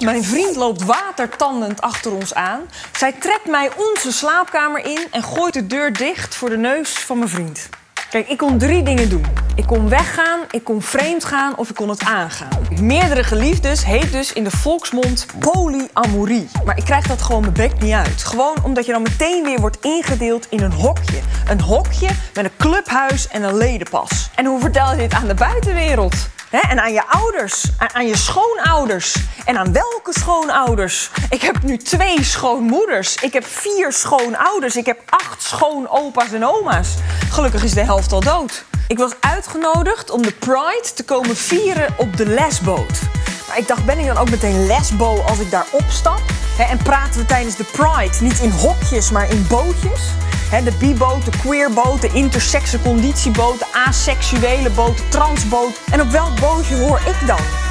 Mijn vriend loopt watertandend achter ons aan. Zij trekt mij onze slaapkamer in en gooit de deur dicht voor de neus van mijn vriend. Kijk, ik kon 3 dingen doen. Ik kon weggaan, ik kon vreemd gaan of ik kon het aangaan. Meerdere geliefdes heet dus in de volksmond polyamorie. Maar ik krijg dat gewoon mijn bek niet uit. Gewoon omdat je dan meteen weer wordt ingedeeld in een hokje. Een hokje met een clubhuis en een ledenpas. En hoe vertel je dit aan de buitenwereld? En aan je ouders, aan je schoonouders. En aan welke schoonouders? Ik heb nu 2 schoonmoeders. Ik heb 4 schoonouders. Ik heb 8 schoonopa's en oma's. Gelukkig is de helft al dood. Ik was uitgenodigd om de Pride te komen vieren op de lesboot. Maar ik dacht, ben ik dan ook meteen lesbo als ik daar opstap? En praten we tijdens de Pride niet in hokjes, maar in bootjes? De biboot, de queerboot, de intersexe conditieboot, de aseksuele boot, de transboot. En op welk bootje hoor ik dan?